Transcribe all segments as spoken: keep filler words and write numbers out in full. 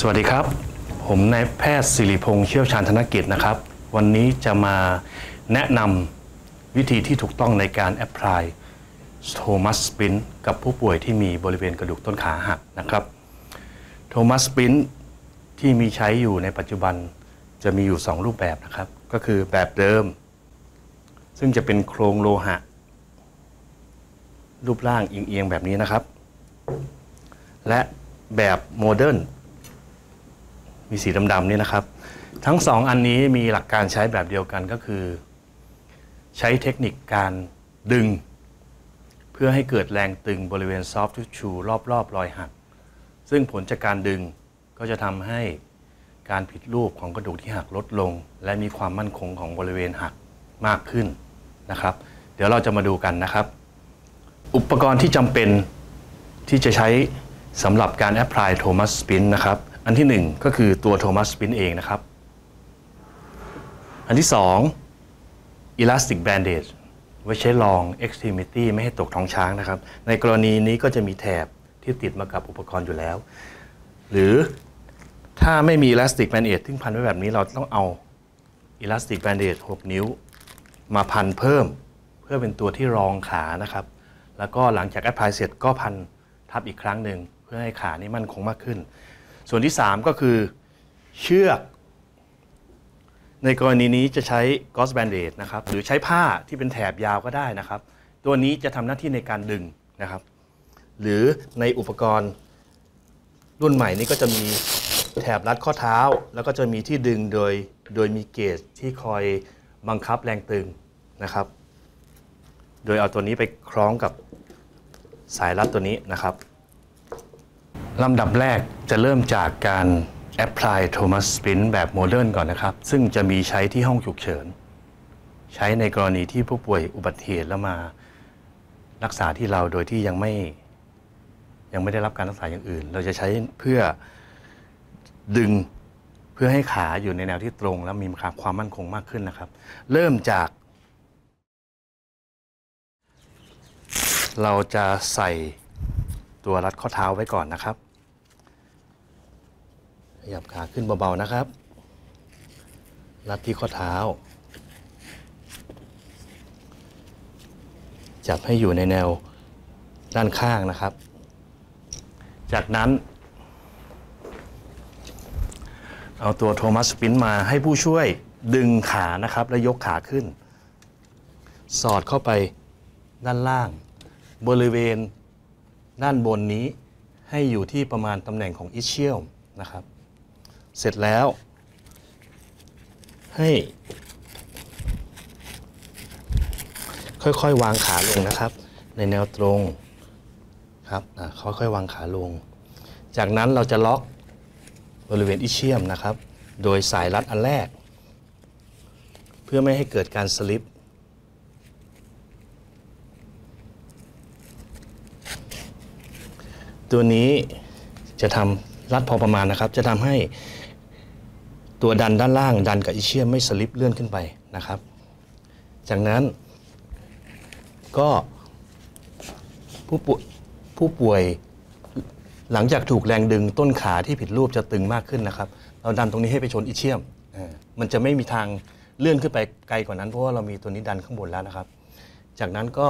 วัสดีครับผมนายแพทย์ศิริพงษ์เชี่ยวชาญธนกิจนะครับวันนี้จะมาแนะนำวิธีที่ถูกต้องในการแอพพลายโทมัสสปรินท์กับผู้ป่วยที่มีบริเวณกระดูกต้นขาหักนะครับโทมัสสปรินท์ที่มีใช้อยู่ในปัจจุบันจะมีอยู่สองรูปแบบนะครับก็คือแบบเดิมซึ่งจะเป็นโครงโลหะรูปร่างเอียงๆแบบนี้นะครับและแบบโมเดิร์นมีสีดำๆนี่นะครับทั้งสองอันนี้มีหลักการใช้แบบเดียวกันก็คือใช้เทคนิคการดึงเพื่อให้เกิดแรงตึงบริเวณซอฟต์ทิชชูรอบๆรอยหักซึ่งผลจากการดึงก็จะทำให้การผิดรูปของกระดูกที่หักลดลงและมีความมั่นคงของบริเวณหักมากขึ้นนะครับเดี๋ยวเราจะมาดูกันนะครับอุปกรณ์ที่จำเป็นที่จะใช้สำหรับการแอพพลายโทมัสสปรินท์นะครับอันที่หนึ่งก็คือตัวโทมัสสปรินท์เองนะครับอันที่สอง Elastic Bandage ไว้ใช้รอง Extremity ไม่ให้ตกท้องช้างนะครับในกรณีนี้ก็จะมีแถบที่ติดมากับอุปกรณ์อยู่แล้วหรือถ้าไม่มี Elastic Bandage ที่พันไว้แบบนี้เราต้องเอา Elastic Bandage หกนิ้วมาพันเพิ่มเพื่อเป็นตัวที่รองขานะครับแล้วก็หลังจากแอพพลายเสร็จก็พันทับอีกครั้งหนึ่งเพื่อให้ขานี่มั่นคงมากขึ้นส่วนที่สามก็คือเชือกในกรณีนี้จะใช้กอสแบนเดจนะครับหรือใช้ผ้าที่เป็นแถบยาวก็ได้นะครับตัวนี้จะทำหน้าที่ในการดึงนะครับหรือในอุปกรณ์รุ่นใหม่นี้ก็จะมีแถบรัดข้อเท้าแล้วก็จะมีที่ดึงโดยโดยมีเกจที่คอยบังคับแรงตึงนะครับโดยเอาตัวนี้ไปคล้องกับสายรัดตัวนี้นะครับลำดับแรกจะเริ่มจากการแอพพลายโทมัสสปรินท์แบบโมเดิร์นก่อนนะครับซึ่งจะมีใช้ที่ห้องฉุกเฉินใช้ในกรณีที่ผู้ป่วยอุบัติเหตุแล้วมารักษาที่เราโดยที่ยังไม่ยังไม่ได้รับการรักษาอย่างอื่นเราจะใช้เพื่อดึงเพื่อให้ขาอยู่ในแนวที่ตรงและมีความมั่นคงมากขึ้นนะครับเริ่มจากเราจะใส่ตัวรัดข้อเท้าไว้ก่อนนะครับขยับขาขึ้นเบาๆนะครับรัดที่ข้อเท้าจับให้อยู่ในแนวด้านข้างนะครับจากนั้นเอาตัวโทมัสสปรินท์มาให้ผู้ช่วยดึงขานะครับและยกขาขึ้นสอดเข้าไปด้านล่างบริเวณด้านบนนี้ให้อยู่ที่ประมาณตำแหน่งของอิสเชียลนะครับเสร็จแล้วให้ค่อยๆวางขาลงนะครับในแนวตรงครับค่อยๆวางขาลงจากนั้นเราจะล็อกบริเวณอิสเชียลนะครับโดยสายรัดอันแรกเพื่อไม่ให้เกิดการสลิปตัวนี้จะทำรัดพอประมาณนะครับจะทำให้ตัวดันด้านล่างดันกับอิเชียมไม่สลิปเลื่อนขึ้นไปนะครับจากนั้นก็ผู้ป่วยผู้ป่วยหลังจากถูกแรงดึงต้นขาที่ผิดรูปจะตึงมากขึ้นนะครับเราดันตรงนี้ให้ไปชนอิเชียมมันจะไม่มีทางเลื่อนขึ้นไปไกลกว่านั้นเพราะว่าเรามีตัวนี้ดันข้างบนแล้วนะครับจากนั้นก็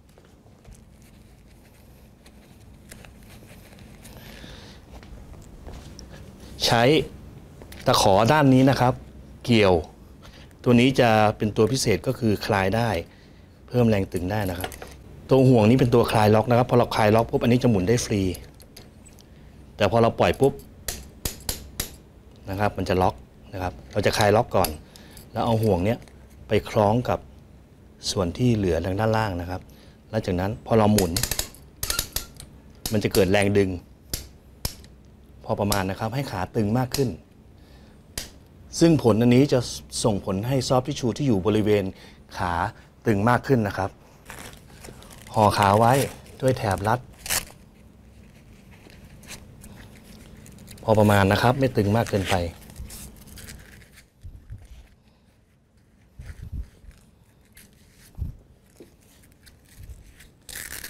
ใช้ตะขอด้านนี้นะครับเกี่ยวตัวนี้จะเป็นตัวพิเศษก็คือคลายได้เพิ่มแรงตึงได้นะครับตัวห่วงนี้เป็นตัวคลายล็อกนะครับพอเราคลายล็อกปุ๊บอันนี้จะหมุนได้ฟรีแต่พอเราปล่อยปุ๊บนะครับมันจะล็อกนะครับเราจะคลายล็อกก่อนแล้วเอาห่วงเนี้ยไปคล้องกับส่วนที่เหลือทางด้านล่างนะครับแล้วจากนั้นพอเราหมุนมันจะเกิดแรงดึงพอประมาณนะครับให้ขาตึงมากขึ้นซึ่งผลอันนี้จะส่งผลให้ซอฟต์ทิชชูที่อยู่บริเวณขาตึงมากขึ้นนะครับห่อขาไว้ด้วยแถบรัดพอประมาณนะครับไม่ตึงมากเกินไป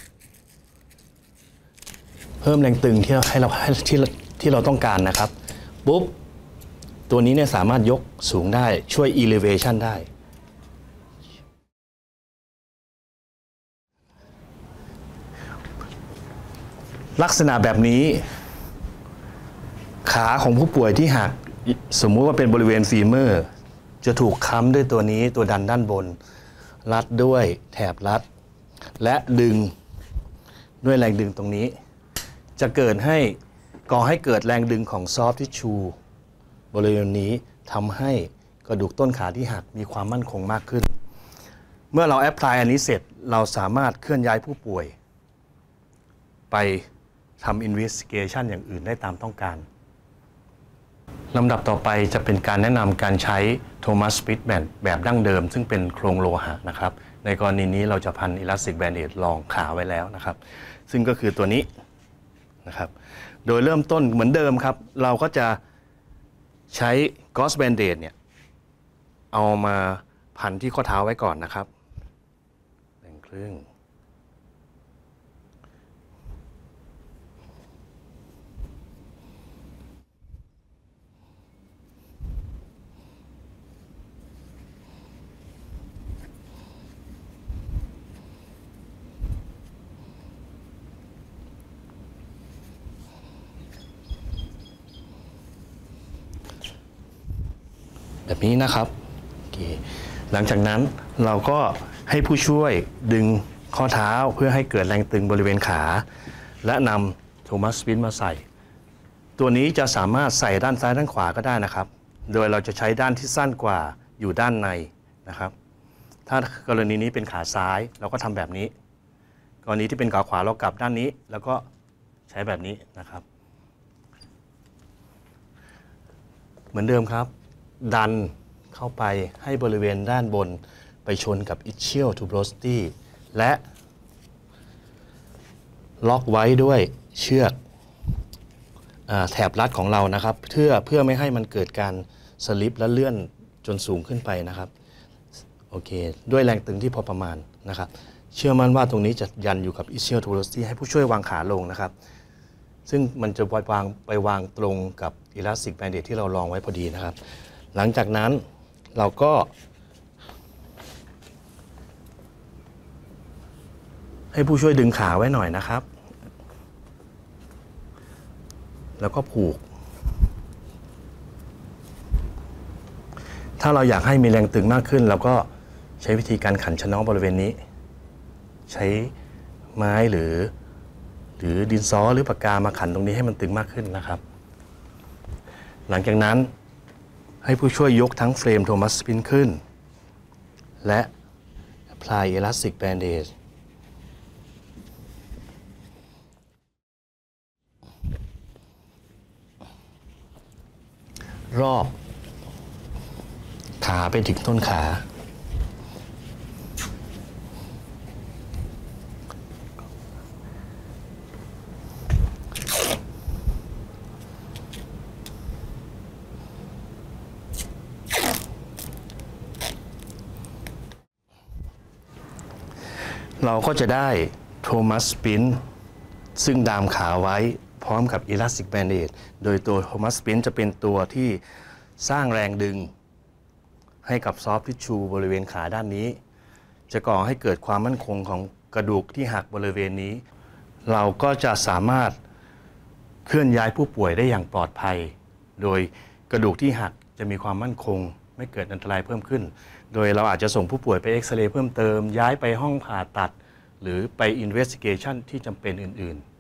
เพิ่มแรงตึงที่เราให้เราที่ที่เราต้องการนะครับปุ๊บตัวนี้เนี่ยสามารถยกสูงได้ช่วย elevation ได้ลักษณะแบบนี้ขาของผู้ป่วยที่หักสมมุติว่าเป็นบริเวณฟีเมอร์จะถูกค้ำด้วยตัวนี้ตัวดันด้านบนรัดด้วยแถบรัดและดึงด้วยแรงดึงตรงนี้จะเกิดให้ก่อให้เกิดแรงดึงของซอฟต์ทิชชูบริเวณนี้ทำให้กระดูกต้นขาที่หักมีความมั่นคงมากขึ้นเมื่อเราแอพพลายอันนี้เสร็จเราสามารถเคลื่อนย้ายผู้ป่วยไปทำ investigation อย่างอื่นได้ตามต้องการลำดับต่อไปจะเป็นการแนะนำการใช้โทมัสสปิทแบนด์แบบดั้งเดิมซึ่งเป็นโครงโลหะนะครับในกรณีนี้เราจะพันอิลาสติกแบนเดจรองขาไว้แล้วนะครับซึ่งก็คือตัวนี้นะครับโดยเริ่มต้นเหมือนเดิมครับเราก็จะใช้กอสแบนเดจเนี่ยเอามาพันที่ข้อเท้าไว้ก่อนนะครับแบ่งครึ่งแบบนี้นะครับหลังจากนั้นเราก็ให้ผู้ช่วยดึงข้อเท้าเพื่อให้เกิดแรงตึงบริเวณขาและนำโทมัสสปินมาใส่ตัวนี้จะสามารถใส่ด้านซ้ายด้านขวาก็ได้นะครับโดยเราจะใช้ด้านที่สั้นกว่าอยู่ด้านในนะครับถ้ากรณีนี้เป็นขาซ้ายเราก็ทำแบบนี้กรณีที่เป็นขาขวาเรากลับด้านนี้แล้วก็ใช้แบบนี้นะครับเหมือนเดิมครับดันเข้าไปให้บริเวณด้านบนไปชนกับ ischial tuberosity และล็อกไว้ด้วยเชือกแถบรัดของเรานะครับเพื่อเพื่อไม่ให้มันเกิดการสลิปและเลื่อนจนสูงขึ้นไปนะครับโอเคด้วยแรงตึงที่พอประมาณนะครับเชื่อมั่นว่าตรงนี้จะยันอยู่กับ ischial tuberosity ให้ผู้ช่วยวางขาลงนะครับซึ่งมันจะวางไปวางตรงกับ elastic bandage ที่เราลองไว้พอดีนะครับหลังจากนั้นเราก็ให้ผู้ช่วยดึงขาไว้หน่อยนะครับแล้วก็ผูกถ้าเราอยากให้มีแรงตึงมากขึ้นเราก็ใช้วิธีการขันชะน็อกบริเวณนี้ใช้ไม้หรือหรือดินสอหรือปากกามาขันตรงนี้ให้มันตึงมากขึ้นนะครับหลังจากนั้นให้ผู้ช่วยยกทั้งเฟรมโทมัสสปินขึ้นและ apply elastic bandage รอบขาไปถึงต้นขาเราก็จะได้โทมัสสปินซึ่งดามขาไว้พร้อมกับอิลาสติกแบนเดจโดยตัวโทมัสสปินจะเป็นตัวที่สร้างแรงดึงให้กับซอฟต์ทิชชูบริเวณขาด้านนี้จะก่อให้เกิดความมั่นคงของกระดูกที่หักบริเวณนี้เราก็จะสามารถเคลื่อนย้ายผู้ป่วยได้อย่างปลอดภัยโดยกระดูกที่หักจะมีความมั่นคงไม่เกิดอันตรายเพิ่มขึ้นโดยเราอาจจะส่งผู้ป่วยไปเอ็กซเรย์เพิ่มเติมย้ายไปห้องผ่าตัดหรือไป investigation ที่จำเป็นอื่นๆ